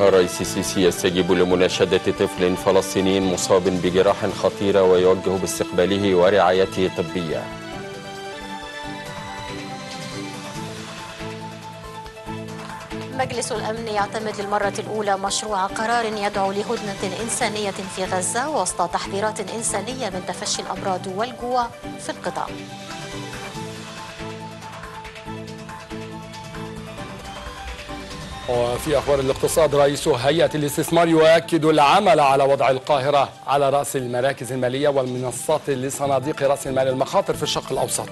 الرئيس السيسي يستجيب لمناشدة طفل فلسطيني مصاب بجراح خطيرة ويوجه باستقباله ورعايته الطبية. مجلس الأمن يعتمد للمرة الأولى مشروع قرار يدعو لهدنة إنسانية في غزة وسط تحذيرات إنسانية من تفشي الأمراض والجوع في القطاع. وفي أخبار الاقتصاد، رئيس هيئة الاستثمار يؤكد العمل على وضع القاهرة على رأس المراكز المالية والمنصات لصناديق رأس المال المخاطر في الشرق الأوسط.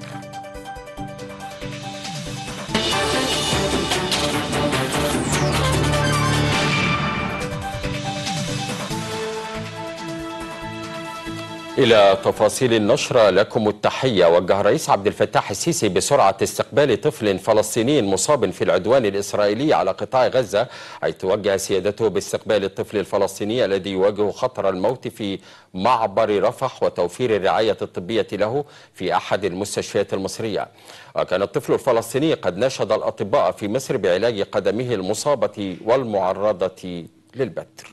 إلى تفاصيل النشرة لكم التحية. وجه الرئيس عبد الفتاح السيسي بسرعة استقبال طفل فلسطيني مصاب في العدوان الإسرائيلي على قطاع غزة، حيث وجه سيادته باستقبال الطفل الفلسطيني الذي يواجه خطر الموت في معبر رفح وتوفير الرعاية الطبية له في أحد المستشفيات المصرية. وكان الطفل الفلسطيني قد ناشد الأطباء في مصر بعلاج قدمه المصابة والمعرضة للبتر.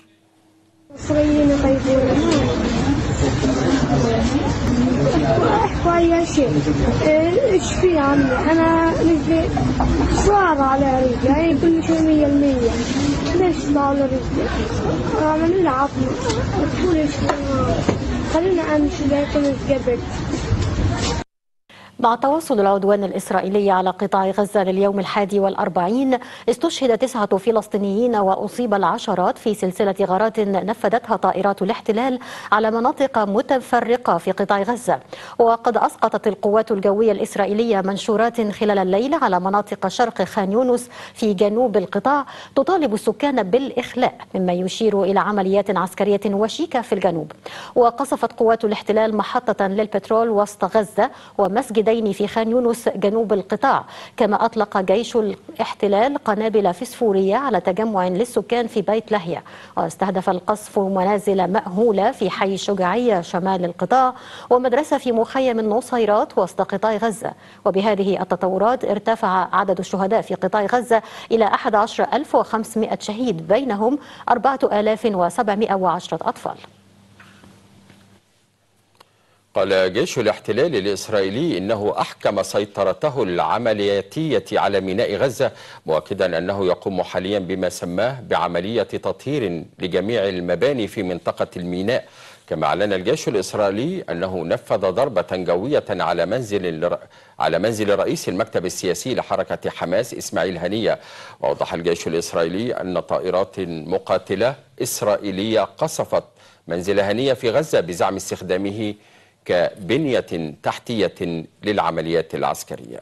احكوا اي شيء. ايش في عمي؟ انا رجلي صار على رجلي، هي كل شيء 100%. ليش صار على رجلي؟ عملوا لي عظمه. قلت لي خلينا امشي لكن اتجبت. مع تواصل العدوان الإسرائيلي على قطاع غزة لليوم 41 استشهد 9 فلسطينيين وأصيب العشرات في سلسلة غارات نفذتها طائرات الاحتلال على مناطق متفرقة في قطاع غزة. وقد أسقطت القوات الجوية الإسرائيلية منشورات خلال الليل على مناطق شرق خان يونس في جنوب القطاع تطالب السكان بالإخلاء، مما يشير إلى عمليات عسكرية وشيكة في الجنوب. وقصفت قوات الاحتلال محطة للبترول وسط غزة ومسجد في خان يونس جنوب القطاع، كما أطلق جيش الاحتلال قنابل فسفورية على تجمع للسكان في بيت لاهيا. واستهدف القصف منازل مأهولة في حي الشجاعية شمال القطاع ومدرسة في مخيم النصيرات وسط قطاع غزة. وبهذه التطورات ارتفع عدد الشهداء في قطاع غزة إلى 11500 شهيد، بينهم 4710 أطفال. قال جيش الاحتلال الإسرائيلي إنه أحكم سيطرته العملياتية على ميناء غزة، مؤكدا أنه يقوم حاليا بما سماه بعملية تطهير لجميع المباني في منطقة الميناء. كما أعلن الجيش الإسرائيلي أنه نفذ ضربة جوية على منزل رئيس المكتب السياسي لحركة حماس إسماعيل هنية. وأوضح الجيش الإسرائيلي أن طائرات مقاتلة إسرائيلية قصفت منزل هنية في غزة بزعم استخدامه كبنية تحتية للعمليات العسكرية.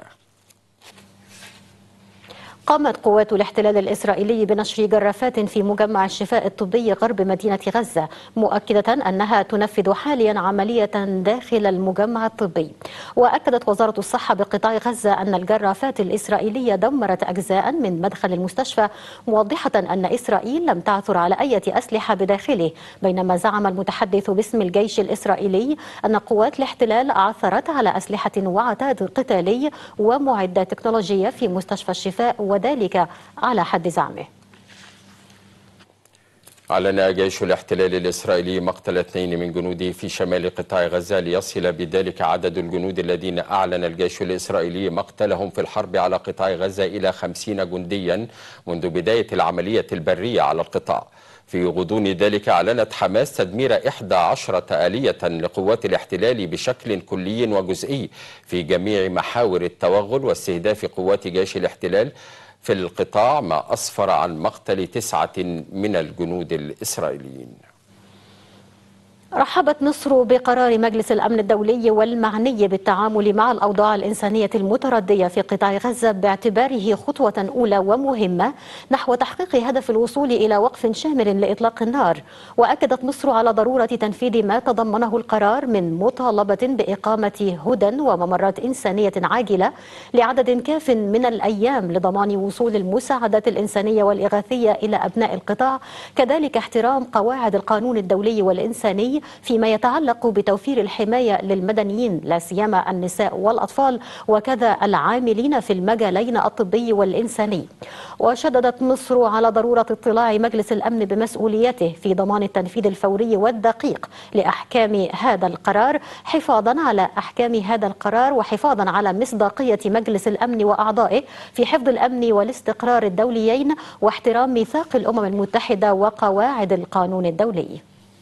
قامت قوات الاحتلال الإسرائيلي بنشر جرافات في مجمع الشفاء الطبي غرب مدينة غزة، مؤكدة أنها تنفذ حاليا عملية داخل المجمع الطبي. وأكدت وزارة الصحة بقطاع غزة أن الجرافات الإسرائيلية دمرت أجزاء من مدخل المستشفى، موضحة أن إسرائيل لم تعثر على أي أسلحة بداخله. بينما زعم المتحدث باسم الجيش الإسرائيلي أن قوات الاحتلال عثرت على أسلحة وعتاد قتالي ومعدات تكنولوجية في مستشفى الشفاء، وذلك على حد زعمه. أعلن جيش الاحتلال الإسرائيلي مقتل 2 من جنوده في شمال قطاع غزة، ليصل بذلك عدد الجنود الذين أعلن الجيش الإسرائيلي مقتلهم في الحرب على قطاع غزة إلى 50 جنديا منذ بداية العملية البرية على القطاع. في غضون ذلك أعلنت حماس تدمير 11 آلية لقوات الاحتلال بشكل كلي وجزئي في جميع محاور التوغل واستهداف قوات جيش الاحتلال في القطاع، ما أسفر عن مقتل 9 من الجنود الإسرائيليين. رحبت مصر بقرار مجلس الأمن الدولي والمعني بالتعامل مع الأوضاع الإنسانية المتردية في قطاع غزة باعتباره خطوة أولى ومهمة نحو تحقيق هدف الوصول إلى وقف شامل لإطلاق النار. وأكدت مصر على ضرورة تنفيذ ما تضمنه القرار من مطالبة بإقامة هدى وممرات إنسانية عاجلة لعدد كاف من الأيام لضمان وصول المساعدات الإنسانية والإغاثية إلى أبناء القطاع، كذلك احترام قواعد القانون الدولي والإنساني الإسرائيلي فيما يتعلق بتوفير الحماية للمدنيين لا سيما النساء والأطفال وكذا العاملين في المجالين الطبي والإنساني. وشددت مصر على ضرورة اطلاع مجلس الأمن بمسؤوليته في ضمان التنفيذ الفوري والدقيق لأحكام هذا القرار حفاظا على أحكام هذا القرار وحفاظا على مصداقية مجلس الأمن وأعضائه في حفظ الأمن والاستقرار الدوليين واحترام ميثاق الأمم المتحدة وقواعد القانون الدولي.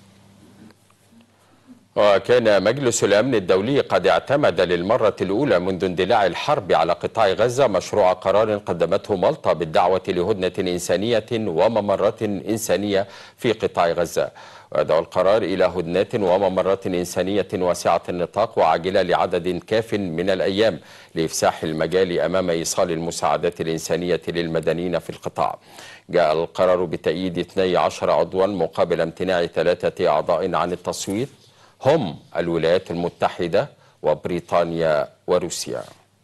وكان مجلس الأمن الدولي قد اعتمد للمرة الأولى منذ اندلاع الحرب على قطاع غزة مشروع قرار قدمته مالطا بالدعوة لهدنة إنسانية وممرات إنسانية في قطاع غزة. ويدعو القرار إلى هدنات وممرات إنسانية واسعة النطاق وعاجلة لعدد كاف من الأيام لإفساح المجال أمام إيصال المساعدات الإنسانية للمدنيين في القطاع. جاء القرار بتأييد 12 عضوا مقابل امتناع 3 أعضاء عن التصويت هم الولايات المتحدة وبريطانيا وروسيا.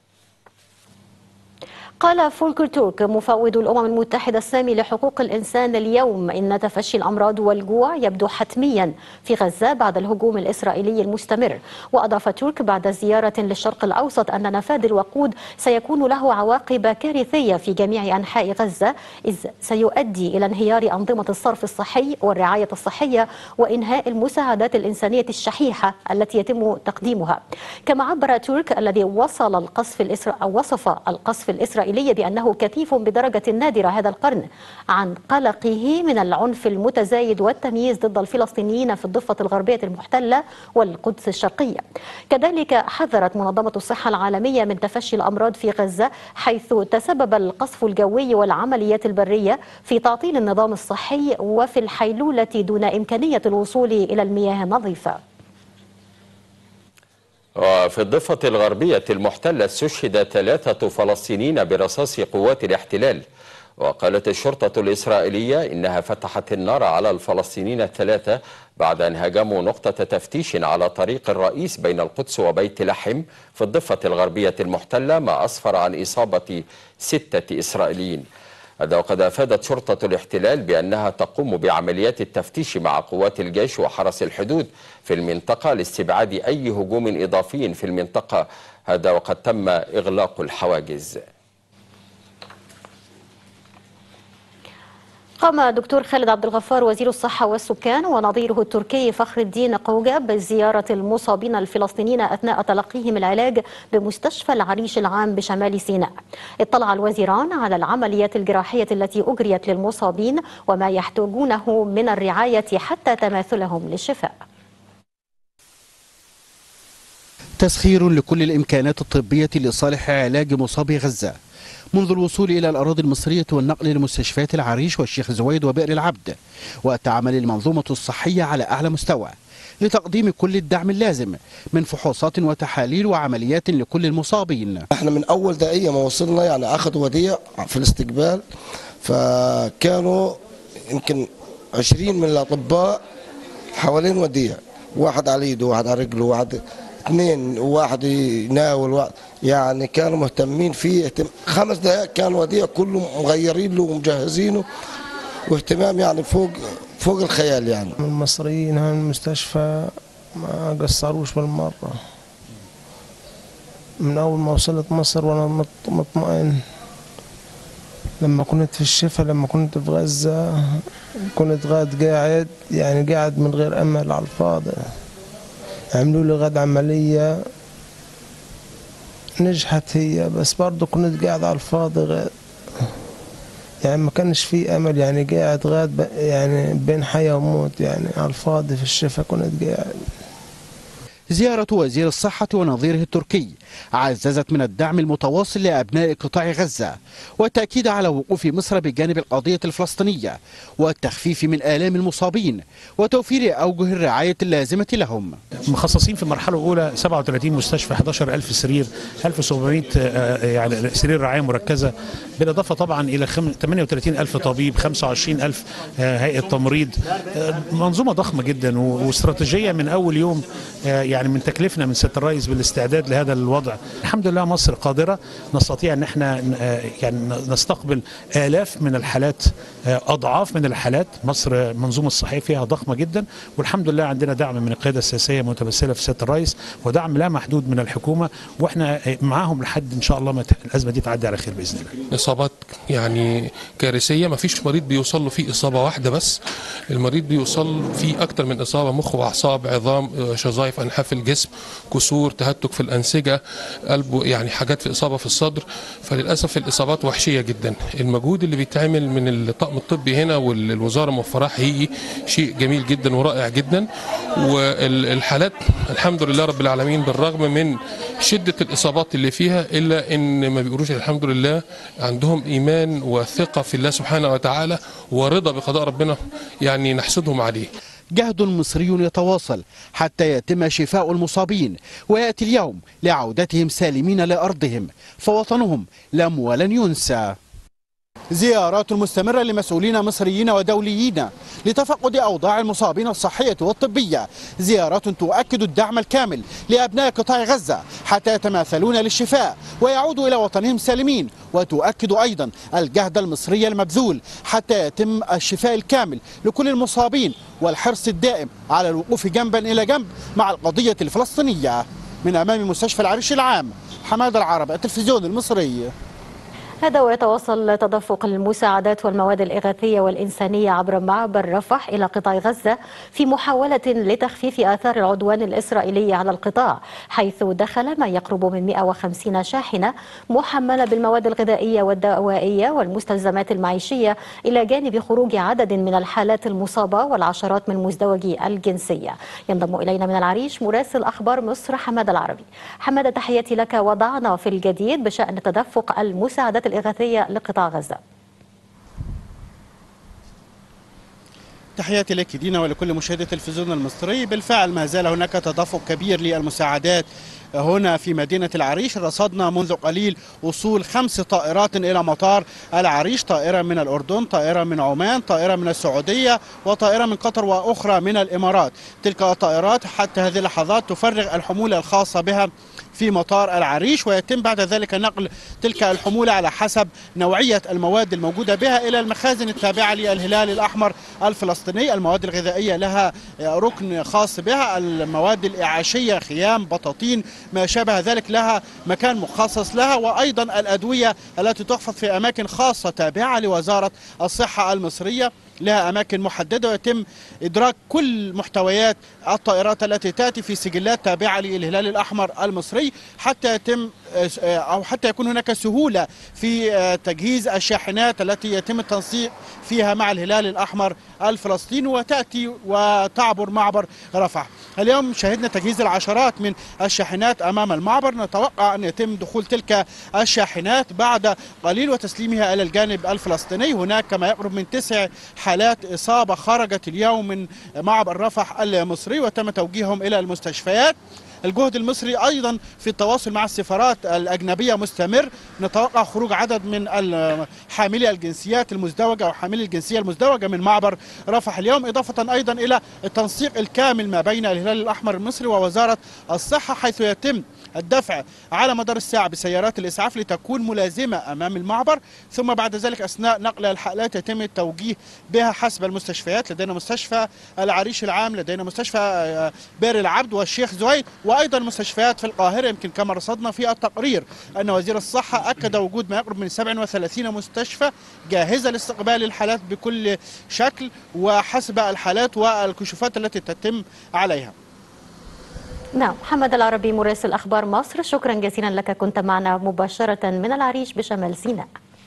قال فولكر تورك مفوض الأمم المتحدة السامي لحقوق الإنسان اليوم إن تفشي الأمراض والجوع يبدو حتميا في غزة بعد الهجوم الإسرائيلي المستمر. وأضاف تورك بعد زيارة للشرق الأوسط أن نفاذ الوقود سيكون له عواقب كارثية في جميع أنحاء غزة إذ سيؤدي إلى انهيار أنظمة الصرف الصحي والرعاية الصحية وإنهاء المساعدات الإنسانية الشحيحة التي يتم تقديمها. كما عبر تورك الذي وصف القصف الإسرائيلي بأنه كثيف بدرجة نادرة هذا القرن عن قلقه من العنف المتزايد والتمييز ضد الفلسطينيين في الضفة الغربية المحتلة والقدس الشرقية. كذلك حذرت منظمة الصحة العالمية من تفشي الأمراض في غزة حيث تسبب القصف الجوي والعمليات البرية في تعطيل النظام الصحي وفي الحيلولة دون إمكانية الوصول إلى المياه النظيفة. وفي الضفة الغربية المحتلة استشهد 3 فلسطينيين برصاص قوات الاحتلال. وقالت الشرطة الإسرائيلية إنها فتحت النار على الفلسطينيين 3 بعد أن هاجموا نقطة تفتيش على طريق الرئيس بين القدس وبيت لحم في الضفة الغربية المحتلة ما أسفر عن إصابة 6 إسرائيليين. وقد أفادت شرطة الاحتلال بأنها تقوم بعمليات التفتيش مع قوات الجيش وحرس الحدود في المنطقة لاستبعاد أي هجوم إضافي في المنطقة. هذا وقد تم إغلاق الحواجز. قام دكتور خالد عبد الغفار وزير الصحة والسكان ونظيره التركي فخر الدين قوجاب بزيارة المصابين الفلسطينيين أثناء تلقيهم العلاج بمستشفى العريش العام بشمال سيناء. اطلع الوزيران على العمليات الجراحية التي أجريت للمصابين وما يحتاجونه من الرعاية حتى تماثلهم للشفاء. تسخير لكل الإمكانات الطبية لصالح علاج مصابي غزة منذ الوصول إلى الأراضي المصرية والنقل لمستشفيات العريش والشيخ زويد وبئر العبد، وتعمل المنظومة الصحية على أعلى مستوى لتقديم كل الدعم اللازم من فحوصات وتحاليل وعمليات لكل المصابين. احنا من أول دقيقة ما وصلنا يعني أخذوا وديع في الاستقبال، فكانوا يمكن 20 من الأطباء حوالين وديع، واحد على ايده واحد على رجله واحد 2 وواحد يناول يعني كانوا مهتمين فيه 5 دقائق كان وديع كله مغيرين له ومجهزينه واهتمام يعني فوق الخيال. يعني المصريين هون المستشفى ما قصروش بالمرة من أول ما وصلت مصر وأنا مطمئن. لما كنت في الشفا لما كنت في غزة كنت قاعد من غير أمل على الفاضي. عملوا لي غد عملية نجحت هي، بس برضه كنت قاعد على الفاضي يعني ما كانش في امل، يعني قاعد غاد يعني بين حياة وموت يعني على الفاضي في الشفا كنت قاعد. زيارة وزير الصحة ونظيره التركي عززت من الدعم المتواصل لأبناء قطاع غزة والتأكيد على وقوف مصر بجانب القضية الفلسطينية والتخفيف من آلام المصابين وتوفير أوجه الرعاية اللازمة لهم. مخصصين في المرحلة الأولى 37 مستشفى 11,000 سرير 1700 يعني سرير رعاية مركزة، بالإضافة طبعا إلى 38,000 طبيب 25,000 هيئة تمريض. منظومة ضخمة جدا واستراتيجية من أول يوم يعني يعني من تكليفنا من سيادة الرئيس بالاستعداد لهذا الوضع. الحمد لله مصر قادرة، نستطيع ان احنا يعني نستقبل آلاف من الحالات، أضعاف من الحالات. مصر منظومة الصحية فيها ضخمة جدا، والحمد لله عندنا دعم من القيادة السياسية متمثلة في سيادة الرئيس، ودعم لا محدود من الحكومة، واحنا معاهم لحد ان شاء الله ما الأزمة دي تعدي على خير بإذن الله. إصابات يعني كارثية، ما فيش مريض بيوصل له فيه إصابة واحدة بس، المريض بيوصل فيه أكتر من إصابة، مخ وأعصاب، عظام، شظايف، أنحاف الجسم، كسور، تهتك في الأنسجة، قلبه، يعني حاجات في إصابة في الصدر. فللأسف الإصابات وحشية جدا. المجهود اللي بيتعمل من الطاقم الطبي هنا والوزارة موفراه حقيقي شيء جميل جدا ورائع جدا. والحالات الحمد لله رب العالمين بالرغم من شدة الإصابات اللي فيها إلا إن ما بيقولوش الحمد لله، عندهم إيمان وثقة في الله سبحانه وتعالى ورضا بقضاء ربنا، يعني نحسدهم عليه. جهد مصري يتواصل حتى يتم شفاء المصابين، ويأتي اليوم لعودتهم سالمين لأرضهم، فوطنهم لم ولن ينسى. زيارات مستمرة لمسؤولين مصريين ودوليين لتفقد أوضاع المصابين الصحية والطبية، زيارات تؤكد الدعم الكامل لأبناء قطاع غزة حتى يتماثلون للشفاء ويعودوا إلى وطنهم سالمين، وتؤكد أيضا الجهد المصري المبذول حتى يتم الشفاء الكامل لكل المصابين، والحرص الدائم على الوقوف جنبا إلى جنب مع القضية الفلسطينية. من أمام مستشفى العريش العام، حماد العرب، التلفزيون المصري. هذا ويتواصل تدفق المساعدات والمواد الإغاثية والإنسانية عبر معبر رفح إلى قطاع غزة في محاولة لتخفيف آثار العدوان الإسرائيلي على القطاع، حيث دخل ما يقرب من 150 شاحنة محملة بالمواد الغذائية والدوائية والمستلزمات المعيشية، إلى جانب خروج عدد من الحالات المصابة والعشرات من مزدوجي الجنسية. ينضم إلينا من العريش مراسل أخبار مصر حماد العربي. حماد، تحياتي لك. وضعنا في الجديد بشأن تدفق المساعدات الإغاثية لقطاع غزة. تحياتي لك دينا ولكل مشاهدي التلفزيون المصري. بالفعل ما زال هناك تدفق كبير للمساعدات هنا في مدينة العريش. رصدنا منذ قليل وصول 5 طائرات إلى مطار العريش، طائرة من الأردن، طائرة من عمان، طائرة من السعودية، وطائرة من قطر، وأخرى من الإمارات. تلك الطائرات حتى هذه اللحظات تفرغ الحمولة الخاصة بها في مطار العريش، ويتم بعد ذلك نقل تلك الحمولة على حسب نوعية المواد الموجودة بها إلى المخازن التابعة للهلال الأحمر الفلسطيني. المواد الغذائية لها ركن خاص بها، المواد الإعاشية، خيام، بطاطين، ما شابه ذلك لها مكان مخصص لها، وأيضا الأدوية التي تحفظ في أماكن خاصة تابعة لوزارة الصحة المصرية، لها أماكن محددة، ويتم إدراك كل محتويات الطائرات التي تأتي في سجلات تابعة للهلال الأحمر المصري، حتى يتم أو حتى يكون هناك سهولة في تجهيز الشاحنات التي يتم التنسيق فيها مع الهلال الأحمر الفلسطيني وتأتي وتعبر معبر رفح. اليوم شهدنا تجهيز العشرات من الشاحنات أمام المعبر، نتوقع أن يتم دخول تلك الشاحنات بعد قليل وتسليمها إلى الجانب الفلسطيني. هناك ما يقرب من 9 حالات إصابة خرجت اليوم من معبر رفح المصري وتم توجيههم إلى المستشفيات. الجهد المصري أيضا في التواصل مع السفارات الأجنبية مستمر، نتوقع خروج عدد من حاملي الجنسيات المزدوجة أو حاملي الجنسية المزدوجة من معبر رفح اليوم، إضافة أيضا إلى التنسيق الكامل ما بين الهلال الأحمر المصري ووزارة الصحة، حيث يتم الدفع على مدار الساعة بسيارات الإسعاف لتكون ملازمة أمام المعبر، ثم بعد ذلك أثناء نقل الحالات يتم التوجيه بها حسب المستشفيات. لدينا مستشفى العريش العام، لدينا مستشفى بئر العبد والشيخ زويد، وأيضا مستشفيات في القاهرة. يمكن كما رصدنا في التقرير أن وزير الصحة أكد وجود ما يقرب من 37 مستشفى جاهزة لاستقبال الحالات بكل شكل وحسب الحالات والكشوفات التي تتم عليها. نعم، محمد العربي مراسل أخبار مصر، شكرا جزيلا لك، كنت معنا مباشرة من العريش بشمال سيناء.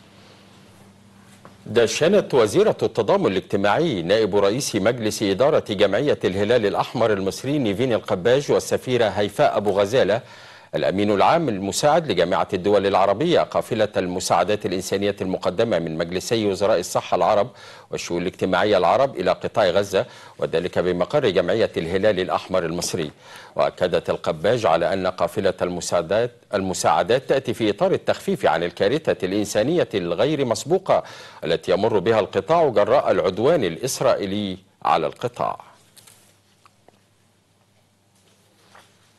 دشنت وزيرة التضامن الاجتماعي نائب رئيس مجلس إدارة جمعية الهلال الأحمر المصري نيفين القباج والسفيرة هيفاء أبو غزالة الأمين العام المساعد لجامعة الدول العربية قافلة المساعدات الإنسانية المقدمة من مجلسي وزراء الصحة العرب والشؤون الاجتماعية العرب إلى قطاع غزة، وذلك بمقر جمعية الهلال الأحمر المصري. وأكدت القباج على أن قافلة المساعدات تأتي في إطار التخفيف عن الكارثة الإنسانية الغير مسبوقة التي يمر بها القطاع جراء العدوان الإسرائيلي على القطاع.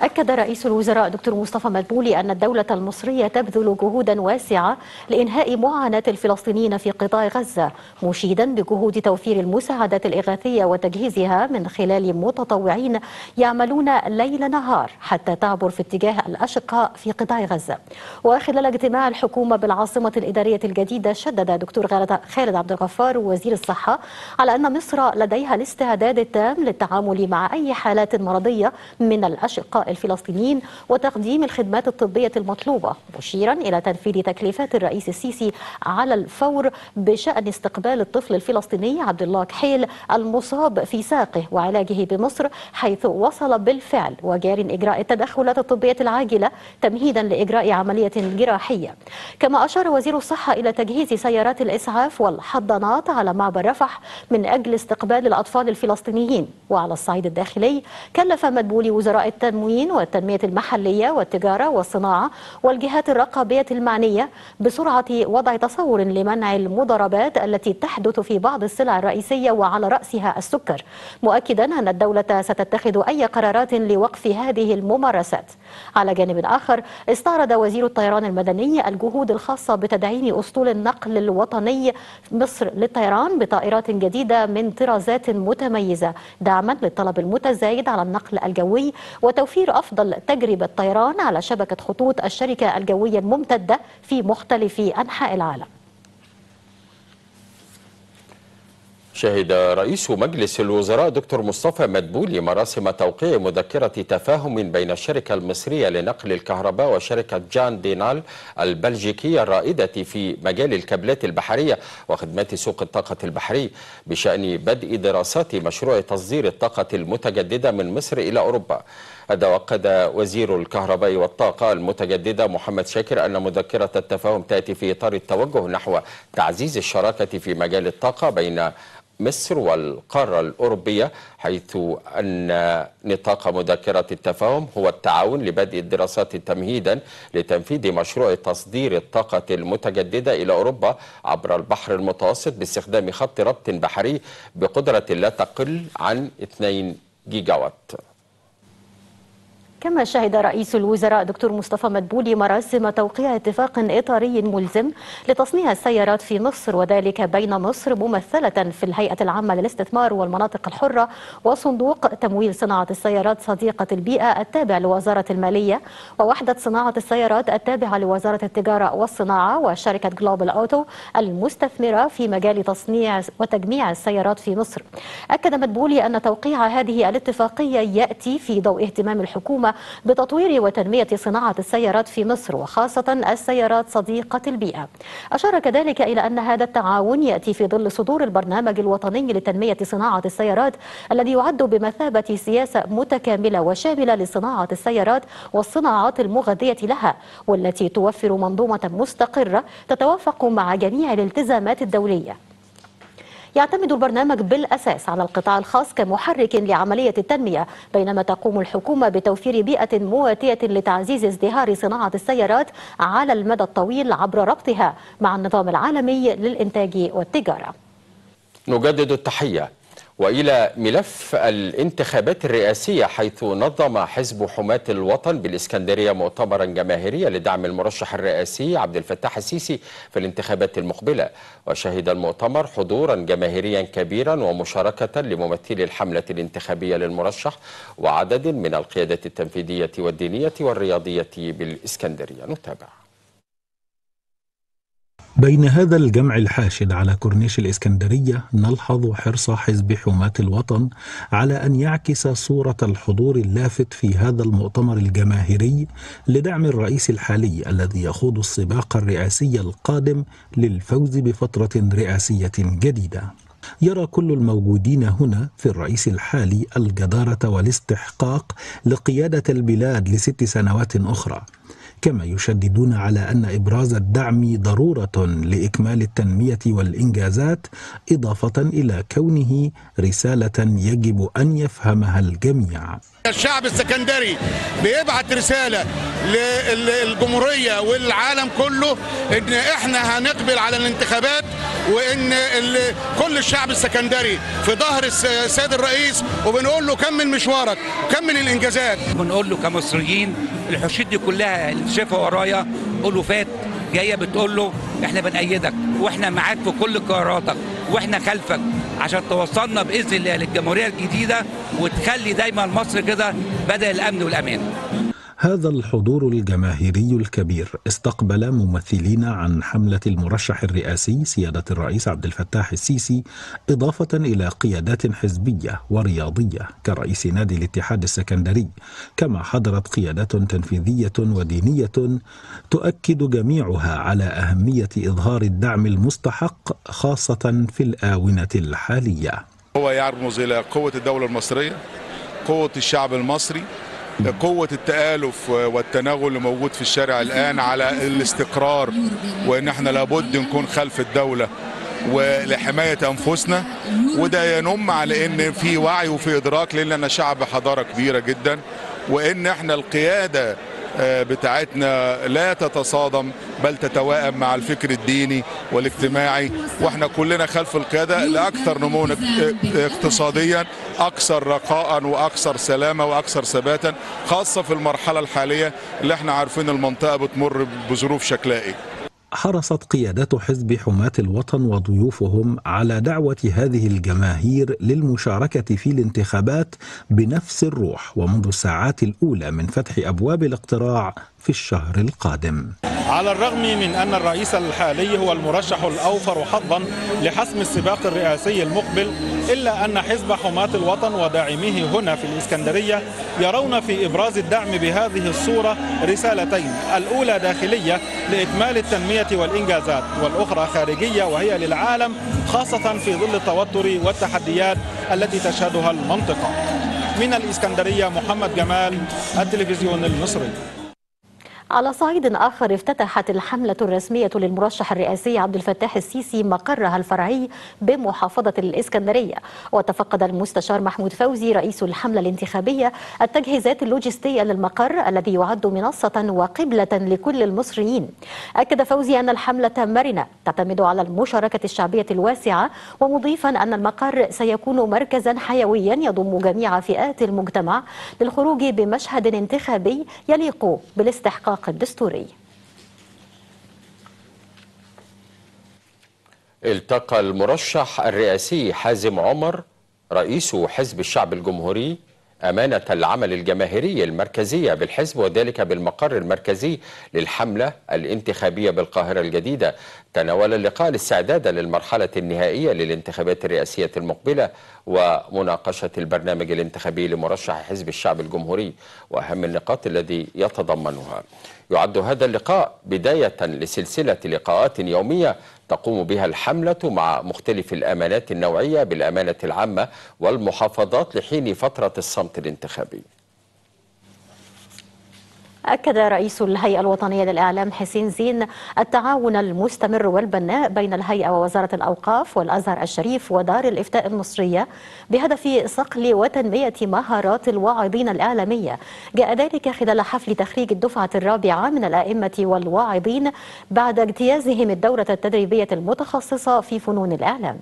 أكد رئيس الوزراء دكتور مصطفى مدبولي أن الدولة المصرية تبذل جهودا واسعة لإنهاء معاناة الفلسطينيين في قطاع غزة، مشيدا بجهود توفير المساعدات الإغاثية وتجهيزها من خلال متطوعين يعملون ليل نهار حتى تعبر في اتجاه الأشقاء في قطاع غزة. وخلال اجتماع الحكومة بالعاصمة الإدارية الجديدة، شدد دكتور خالد عبد الغفار وزير الصحة على أن مصر لديها الاستعداد التام للتعامل مع أي حالات مرضية من الأشقاء الفلسطينيين وتقديم الخدمات الطبية المطلوبة، مشيرا إلى تنفيذ تكليفات الرئيس السيسي على الفور بشأن استقبال الطفل الفلسطيني عبد الله كحيل المصاب في ساقه وعلاجه بمصر، حيث وصل بالفعل وجار إجراء التدخلات الطبية العاجلة تمهيدا لإجراء عملية جراحية. كما أشار وزير الصحة إلى تجهيز سيارات الإسعاف والحضانات على معبر رفح من أجل استقبال الأطفال الفلسطينيين. وعلى الصعيد الداخلي، كلف مدبولي وزراء التموين والتنمية المحلية والتجارة والصناعة والجهات الرقابية المعنية بسرعة وضع تصور لمنع المضاربات التي تحدث في بعض السلع الرئيسية وعلى رأسها السكر، مؤكدا أن الدولة ستتخذ أي قرارات لوقف هذه الممارسات. على جانب آخر، استعرض وزير الطيران المدني الجهود الخاصة بتدعيم أسطول النقل الوطني مصر للطيران بطائرات جديدة من طرازات متميزة، دعما للطلب المتزايد على النقل الجوي وتوفير أفضل تجربة طيران على شبكة خطوط الشركة الجوية الممتدة في مختلف أنحاء العالم. شهد رئيس مجلس الوزراء دكتور مصطفى مدبولي مراسم توقيع مذكرة تفاهم بين الشركة المصرية لنقل الكهرباء وشركة جان دينال البلجيكية الرائدة في مجال الكابلات البحرية وخدمات سوق الطاقة البحري بشأن بدء دراسات مشروع تصدير الطاقة المتجددة من مصر إلى أوروبا. هذا وأكد وزير الكهرباء والطاقة المتجددة محمد شاكر أن مذكرة التفاهم تأتي في إطار التوجه نحو تعزيز الشراكة في مجال الطاقة بين مصر والقارة الأوروبية، حيث أن نطاق مذكرة التفاهم هو التعاون لبدء الدراسات تمهيدا لتنفيذ مشروع تصدير الطاقة المتجددة إلى أوروبا عبر البحر المتوسط باستخدام خط ربط بحري بقدرة لا تقل عن 2 جيجاوات. كما شهد رئيس الوزراء دكتور مصطفى مدبولي مراسم توقيع اتفاق إطاري ملزم لتصنيع السيارات في مصر، وذلك بين مصر ممثلة في الهيئة العامة للاستثمار والمناطق الحرة وصندوق تمويل صناعة السيارات صديقة البيئة التابع لوزارة المالية ووحدة صناعة السيارات التابعة لوزارة التجارة والصناعة وشركة جلوبال أوتو المستثمرة في مجال تصنيع وتجميع السيارات في مصر. أكد مدبولي أن توقيع هذه الاتفاقية يأتي في ضوء اهتمام الحكومة بتطوير وتنمية صناعة السيارات في مصر وخاصة السيارات صديقة البيئة. أشار كذلك إلى أن هذا التعاون يأتي في ظل صدور البرنامج الوطني لتنمية صناعة السيارات الذي يعد بمثابة سياسة متكاملة وشاملة لصناعة السيارات والصناعات المغذية لها، والتي توفر منظومة مستقرة تتوافق مع جميع الالتزامات الدولية. يعتمد البرنامج بالأساس على القطاع الخاص كمحرك لعملية التنمية، بينما تقوم الحكومة بتوفير بيئة مواتية لتعزيز ازدهار صناعة السيارات على المدى الطويل عبر ربطها مع النظام العالمي للإنتاج والتجارة. نجدد التحية وإلى ملف الانتخابات الرئاسية، حيث نظم حزب حماة الوطن بالإسكندرية مؤتمرا جماهيريا لدعم المرشح الرئاسي عبد الفتاح السيسي في الانتخابات المقبلة. وشهد المؤتمر حضورا جماهيريا كبيرا ومشاركة لممثلي الحملة الانتخابية للمرشح وعدد من القيادات التنفيذية والدينية والرياضية بالإسكندرية. نتابع. بين هذا الجمع الحاشد على كورنيش الإسكندرية نلحظ حرص حزب حماة الوطن على أن يعكس صورة الحضور اللافت في هذا المؤتمر الجماهيري لدعم الرئيس الحالي الذي يخوض السباق الرئاسي القادم للفوز بفترة رئاسية جديدة. يرى كل الموجودين هنا في الرئيس الحالي الجدارة والاستحقاق لقيادة البلاد ل6 سنوات أخرى، كما يشددون على أن إبراز الدعم ضرورة لإكمال التنمية والإنجازات، إضافة إلى كونه رسالة يجب أن يفهمها الجميع. الشعب السكندري بيبعت رسالة للجمهورية والعالم كله إن إحنا هنقبل على الانتخابات وان كل الشعب السكندري في ظهر السيد الرئيس، وبنقول له كمل مشوارك وكمل الانجازات. بنقول له كمصريين الحشود دي كلها اللي شايفها ورايا ألوفات جايه بتقول له احنا بنأيدك واحنا معاك في كل قراراتك واحنا خلفك عشان توصلنا باذن الله للجمهوريه الجديده وتخلي دايما مصر كده بدل الامن والامان. هذا الحضور الجماهيري الكبير استقبل ممثلين عن حملة المرشح الرئاسي سيادة الرئيس عبد الفتاح السيسي، إضافة إلى قيادات حزبية ورياضية كرئيس نادي الاتحاد السكندري، كما حضرت قيادات تنفيذية ودينية تؤكد جميعها على أهمية إظهار الدعم المستحق خاصة في الآونة الحالية. هو يرمز إلى قوة الدولة المصرية، قوة الشعب المصري، قوة التآلف والتناغم اللي موجود في الشارع الآن على الاستقرار، وإن احنا لابد نكون خلف الدولة ولحماية أنفسنا، وده ينم على إن في وعي وفي إدراك لأننا شعب حضارة كبيرة جدا، وإن احنا القيادة بتاعتنا لا تتصادم بل تتوائم مع الفكر الديني والاجتماعي، واحنا كلنا خلف القيادة لأكثر نمو اقتصاديا، أكثر رخاء وأكثر سلامة وأكثر ثباتا، خاصة في المرحلة الحالية اللي احنا عارفين المنطقة بتمر بظروف شكلها ايه. حرصت قيادات حزب حماة الوطن وضيوفهم على دعوة هذه الجماهير للمشاركة في الانتخابات بنفس الروح ومنذ الساعات الأولى من فتح أبواب الاقتراع في الشهر القادم. على الرغم من أن الرئيس الحالي هو المرشح الأوفر حظا لحسم السباق الرئاسي المقبل، إلا أن حزب حماة الوطن وداعميه هنا في الإسكندرية يرون في إبراز الدعم بهذه الصورة رسالتين، الأولى داخلية لإكمال التنمية والإنجازات، والأخرى خارجية وهي للعالم، خاصة في ظل التوتر والتحديات التي تشهدها المنطقة. من الإسكندرية محمد جمال، التلفزيون المصري. على صعيد آخر، افتتحت الحملة الرسمية للمرشح الرئاسي عبد الفتاح السيسي مقرها الفرعي بمحافظة الإسكندرية، وتفقد المستشار محمود فوزي رئيس الحملة الانتخابية التجهيزات اللوجستية للمقر الذي يعد منصة وقبلة لكل المصريين. أكد فوزي أن الحملة مرنة تعتمد على المشاركة الشعبية الواسعة، ومضيفا أن المقر سيكون مركزا حيويا يضم جميع فئات المجتمع للخروج بمشهد انتخابي يليق بالاستحقاق الدستوري. التقى المرشح الرئاسي حازم عمر رئيس حزب الشعب الجمهوري أمانة العمل الجماهيري المركزية بالحزب، وذلك بالمقر المركزي للحملة الانتخابية بالقاهرة الجديدة، تناول اللقاء الاستعداد للمرحلة النهائية للانتخابات الرئاسية المقبلة ومناقشة البرنامج الانتخابي لمرشح حزب الشعب الجمهوري وأهم النقاط الذي يتضمنها. يعد هذا اللقاء بداية لسلسلة لقاءات يومية تقوم بها الحملة مع مختلف الأمانات النوعية بالأمانة العامة والمحافظات لحين فترة الصمت الانتخابي. أكد رئيس الهيئة الوطنية للإعلام حسين زين التعاون المستمر والبناء بين الهيئة ووزارة الأوقاف والأزهر الشريف ودار الإفتاء المصرية بهدف صقل وتنمية مهارات الواعظين الإعلامية. جاء ذلك خلال حفل تخريج الدفعة الرابعة من الأئمة والواعظين بعد اجتيازهم الدورة التدريبية المتخصصة في فنون الإعلام.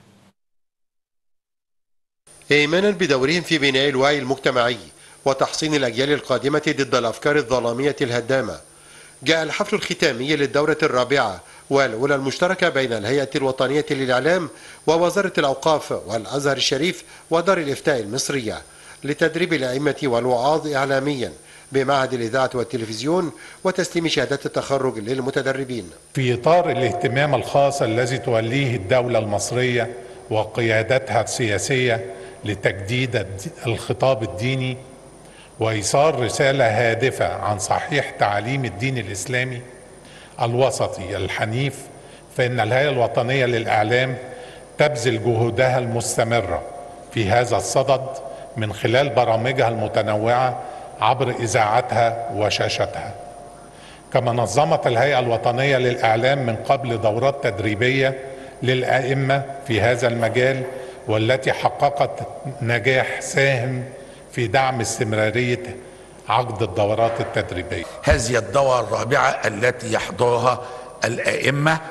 إيمانا بدورهم في بناء الوعي المجتمعي وتحصين الأجيال القادمة ضد الأفكار الظلامية الهدامة، جاء الحفل الختامي للدورة الرابعة والأولى المشتركة بين الهيئة الوطنية للإعلام ووزارة الأوقاف والأزهر الشريف ودار الإفتاء المصرية لتدريب الأئمة والوعاظ إعلاميا بمعهد الإذاعة والتلفزيون وتسليم شهادات التخرج للمتدربين. في إطار الاهتمام الخاص الذي توليه الدولة المصرية وقيادتها السياسية لتجديد الخطاب الديني وإيصال رسالة هادفة عن صحيح تعاليم الدين الإسلامي الوسطي الحنيف، فإن الهيئة الوطنية للإعلام تبذل جهودها المستمرة في هذا الصدد من خلال برامجها المتنوعة عبر إذاعتها وشاشتها. كما نظمت الهيئة الوطنية للإعلام من قبل دورات تدريبية للأئمة في هذا المجال، والتي حققت نجاح ساهم في دعم استمرارية عقد الدورات التدريبية. هذه الدورة الرابعة التي يحضرها الأئمة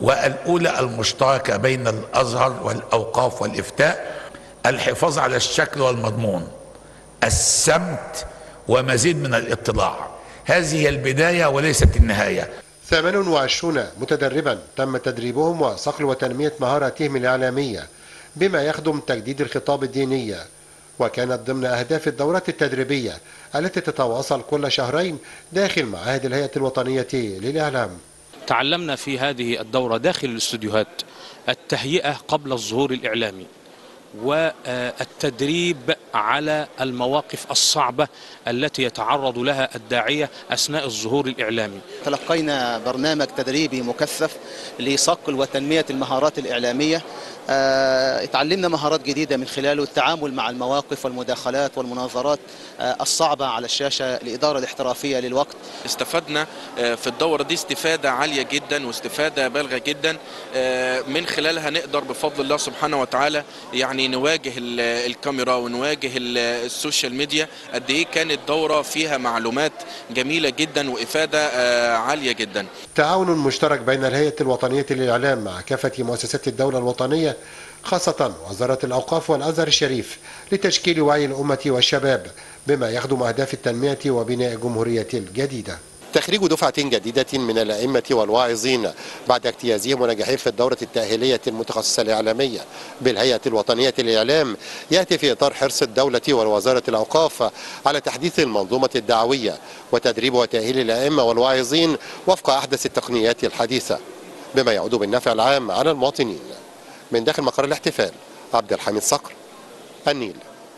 والأولى المشتركة بين الأزهر والأوقاف والإفتاء، الحفاظ على الشكل والمضمون، السمت ومزيد من الاطلاع. هذه هي البداية وليست النهاية. 28 متدربا تم تدريبهم وصقل وتنمية مهاراتهم الإعلامية بما يخدم تجديد الخطاب الديني، وكانت ضمن أهداف الدورات التدريبية التي تتواصل كل شهرين داخل معاهد الهيئة الوطنية للإعلام. تعلمنا في هذه الدورة داخل الاستوديوهات التهيئة قبل الظهور الإعلامي، والتدريب على المواقف الصعبة التي يتعرض لها الداعية أثناء الظهور الإعلامي. تلقينا برنامج تدريبي مكثف لصقل وتنمية المهارات الإعلامية. اتعلمنا مهارات جديدة من خلاله التعامل مع المواقف والمداخلات والمناظرات الصعبة على الشاشة، الإدارة الاحترافية للوقت. استفدنا في الدورة دي استفادة عالية جدا واستفادة بالغة جدا، من خلالها نقدر بفضل الله سبحانه وتعالى يعني نواجه الكاميرا ونواجه السوشيال ميديا. قد ايه كانت دورة فيها معلومات جميلة جدا وإفادة عالية جدا. تعاون مشترك بين الهيئة الوطنية للإعلام مع كافة مؤسسات الدولة الوطنية، خاصة وزارة الأوقاف والأزهر الشريف، لتشكيل وعي الأمة والشباب بما يخدم أهداف التنمية وبناء جمهورية الجديدة. تخريج دفعة جديدة من الأئمة والواعظين بعد اجتيازهم ونجاحهم في الدورة التأهيلية المتخصصة الإعلامية بالهيئة الوطنية للإعلام يأتي في إطار حرص الدولة ووزارة الأوقاف على تحديث المنظومة الدعوية وتدريب وتأهيل الأئمة والواعظين وفق أحدث التقنيات الحديثة بما يعود بالنفع العام على المواطنين. من داخل مقر الاحتفال، عبد الحميد صقر، النيل.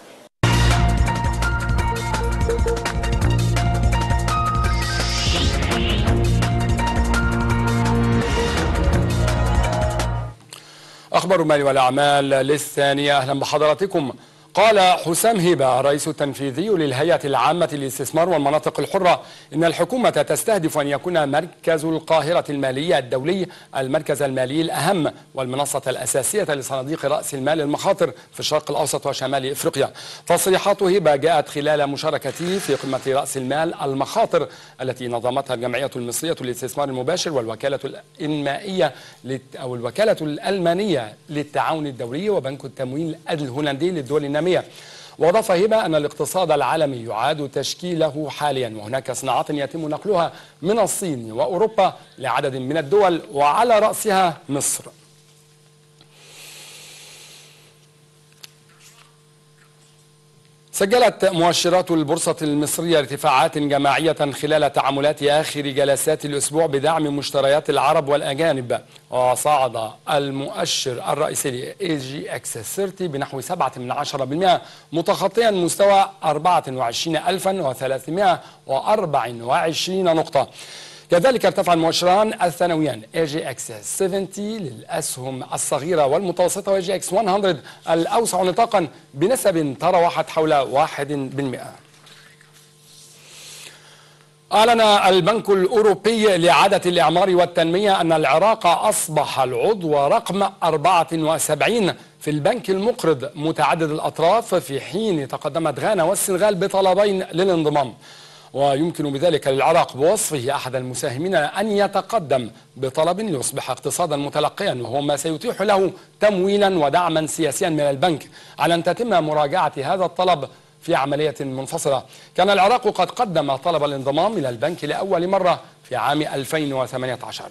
أخبار المال والأعمال للثانية. أهلا بحضراتكم. قال حسام هبة الرئيس التنفيذي للهيئة العامة للاستثمار والمناطق الحرة إن الحكومة تستهدف أن يكون مركز القاهرة المالية الدولي المركز المالي الأهم والمنصة الأساسية لصناديق رأس المال المخاطر في الشرق الأوسط وشمال إفريقيا. تصريحات هبة جاءت خلال مشاركته في قمة رأس المال المخاطر التي نظمتها الجمعية المصرية للاستثمار المباشر والوكالة الإنمائية أو الوكالة الألمانية للتعاون الدولي وبنك التمويل الهولندي للدول النامية. وأضاف هبة أن الاقتصاد العالمي يعاد تشكيله حاليا، وهناك صناعات يتم نقلها من الصين وأوروبا لعدد من الدول وعلى رأسها مصر. سجلت مؤشرات البورصة المصرية ارتفاعات جماعية خلال تعاملات آخر جلسات الأسبوع بدعم مشتريات العرب والأجانب، وصعد المؤشر الرئيسي AGX 30 بنحو 0.7% متخطيا مستوى 24,324 نقطة. كذلك ارتفع المؤشران الثانويان AGX 70 للأسهم الصغيرة والمتوسطة و AGX 100 الأوسع نطاقا بنسب تراوحت حول 1%. أعلن البنك الأوروبي لإعادة الإعمار والتنمية أن العراق أصبح العضو رقم 74 في البنك المقرض متعدد الأطراف، في حين تقدمت غانا والسنغال بطلبين للانضمام. ويمكن بذلك للعراق بوصفه أحد المساهمين أن يتقدم بطلب ليصبح اقتصادا متلقيا، وهو ما سيتيح له تمويلا ودعما سياسيا من البنك على أن تتم مراجعة هذا الطلب في عملية منفصلة. كان العراق قد قدم طلب الانضمام إلى البنك لأول مرة في عام 2018.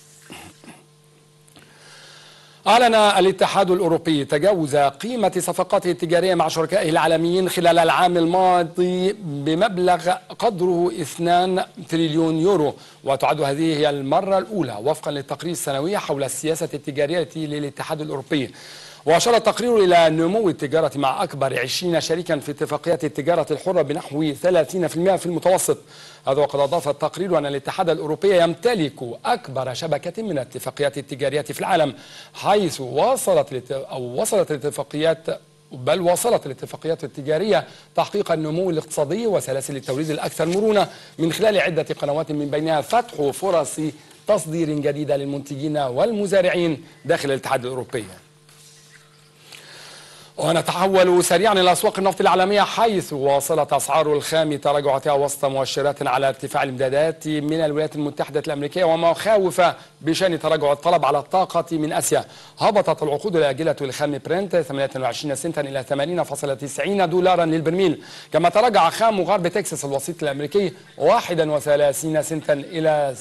أعلن الاتحاد الأوروبي تجاوز قيمة صفقاته التجارية مع شركائه العالميين خلال العام الماضي بمبلغ قدره 2 تريليون يورو، وتعد هذه هي المرة الأولى وفقا للتقرير السنوي حول السياسة التجارية للاتحاد الأوروبي. وأشار التقرير إلى نمو التجارة مع أكبر 20 شريكا في اتفاقيات التجارة الحرة بنحو 30% في المتوسط. هذا وقد أضاف التقرير أن الاتحاد الأوروبي يمتلك أكبر شبكة من الاتفاقيات التجارية في العالم، حيث وصلت الاتفاقيات التجارية تحقيق النمو الاقتصادي وسلاسل التوريد الأكثر مرونة من خلال عدة قنوات، من بينها فتح فرص تصدير جديدة للمنتجين والمزارعين داخل الاتحاد الأوروبي. ونتحول سريعا إلى أسواق النفط العالمية، حيث واصلت أسعار الخام تراجعاتها وسط مؤشرات على ارتفاع الإمدادات من الولايات المتحدة الأمريكية ومخاوف بشأن تراجع الطلب على الطاقة من آسيا. هبطت العقود الآجلة للخام برنت 28 سنتا إلى 80.90 دولارا للبرميل، كما تراجع خام غرب تكساس الوسيط الأمريكي 31 سنتا إلى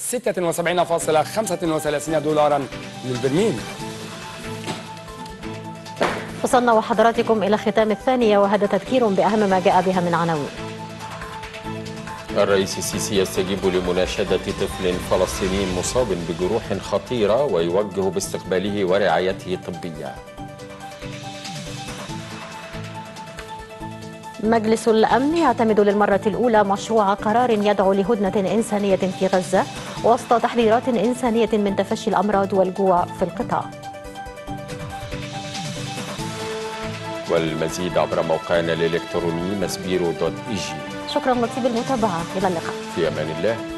76.35 دولارا للبرميل. وصلنا وحضراتكم إلى ختام الثانية، وهذا تذكير بأهم ما جاء بها من عناوين. الرئيس السيسي يستجيب لمناشدة طفل فلسطيني مصاب بجروح خطيرة ويوجه باستقباله ورعايته الطبية. مجلس الأمن يعتمد للمرة الأولى مشروع قرار يدعو لهدنة إنسانية في غزة وسط تحذيرات إنسانية من تفشي الأمراض والجوع في القطاع. والمزيد عبر موقعنا الإلكتروني مسبيرو.eg. شكرا لطيب المتابعة، إلى اللقاء في أمان الله.